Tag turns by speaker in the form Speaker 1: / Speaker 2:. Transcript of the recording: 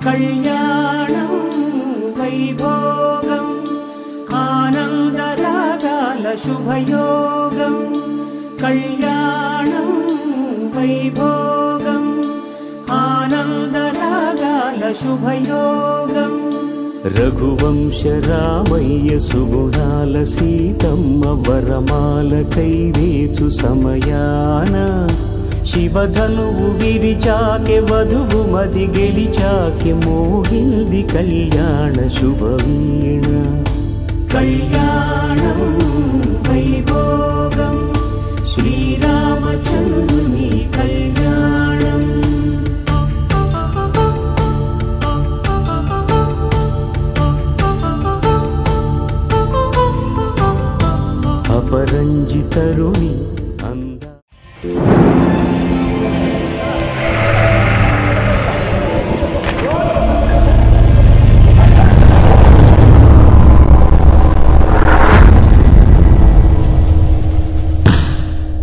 Speaker 1: కళ్యాణం వైభోగం ఆనందరాగాల శుభయోగం కళ్యాణం వైభోగం ఆనందరాగాల శుభయోగం రఘువంశ రామయ్య సుగుణాల సీతమ్మ వరమాల కైవేచు సమయాన శివధనువు విరిచాకె వధువు మది గెలిచాకె మోగింది కళ్యాణ శుభవీణ కళ్యాణం వైభోగం శ్రీరామచంద్రుని కళ్యాణం అపరంజి తరుణి